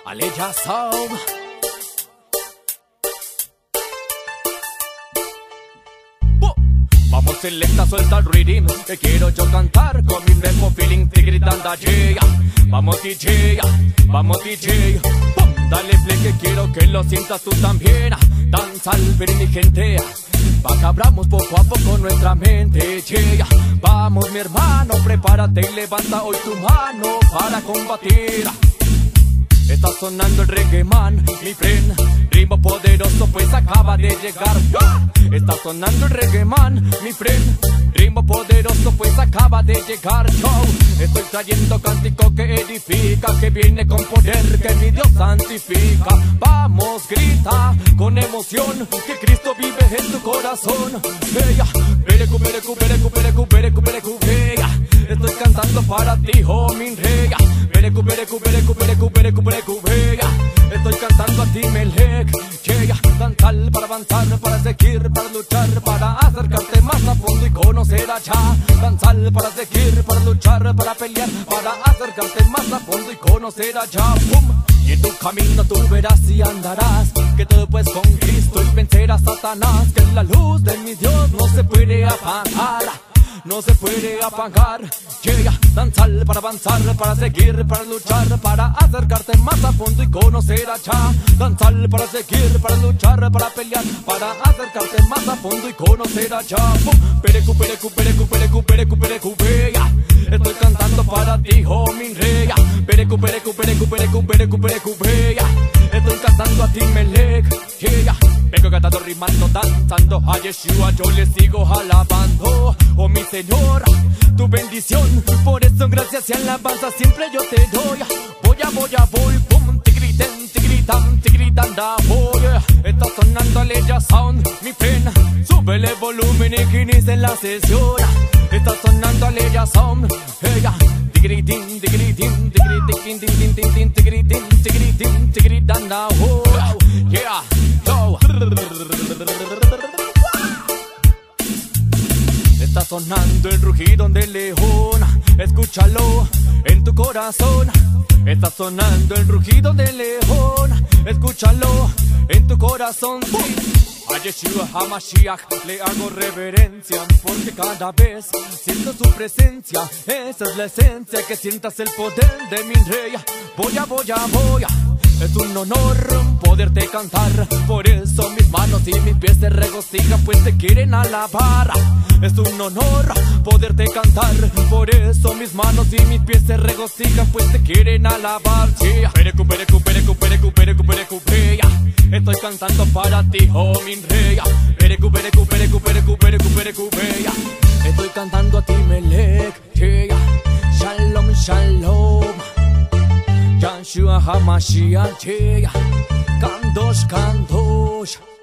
Aleja Sound. Vamos selecta, suelta el rhythm, que quiero yo cantar con mi mismo feeling, te gritando yeah. Vamos DJ, vamos DJ, ¡pum! Dale play que quiero que lo sientas tú también. Danza al ver mi gente, pa' que abramos poco a poco nuestra mente, yeah. Vamos mi hermano, prepárate y levanta hoy tu mano para combatir. Está sonando el reggae man, mi friend, ritmo poderoso pues acaba de llegar. Está sonando el reggae man, mi friend, ritmo poderoso pues acaba de llegar. Yo estoy trayendo cántico que edifica, que viene con poder, que mi Dios santifica. Vamos, grita con emoción, que Cristo vive en tu corazón. Estoy cantando para ti, oh mi rey. Estoy cantando a ti, Melec. Danzar para avanzar, para seguir, para luchar, para acercarte más a fondo y conocer allá. Danzar para seguir, para luchar, para pelear, para acercarte más a fondo y conocer allá. ¡Pum! Y en tu camino tú verás y andarás, que todo pues con Cristo y vencer a Satanás. Que la luz de mi Dios no se puede apagar, no se puede apagar. Llega, danzar para avanzar, para seguir, para luchar, para acercarte más a fondo y conocer allá. Danzar para seguir, para luchar, para pelear, para acercarte más a fondo y conocer allá. Estoy cantando para ti, oh mi rey. Estoy cantando a ti, Melec. Vengo cantando, rimando, danzando a Yeshua, yo le sigo alabando. Oh mi Señor, tu bendición, por eso gracias y alabanza siempre yo te doy. Voy, pum, te gritan, da, voy. Está sonando Aleja Sound, mi friend, súbele volumen y que inicie la sesión. Está sonando Aleja Sound, ella, te gritan, da, oh, yeah, yo. Está sonando el rugido del león, escúchalo en tu corazón. Está sonando el rugido del león, escúchalo en tu corazón. A Yeshua HaMashiach le hago reverencia, porque cada vez siento su presencia. Esa es la esencia, que sientas el poder de mi rey. Voy. Es un honor poderte cantar, por eso mis manos y mis pies se regocijan, pues te quieren alabar. Es un honor poderte cantar, por eso mis manos y mis pies se regocijan, pues te quieren alabar. Estoy cantando para ti, oh mi rey. Estoy cantando a ti, Melec. Shalom, shalom. Yeshua HaMashiach, Kandosh, Kandosh.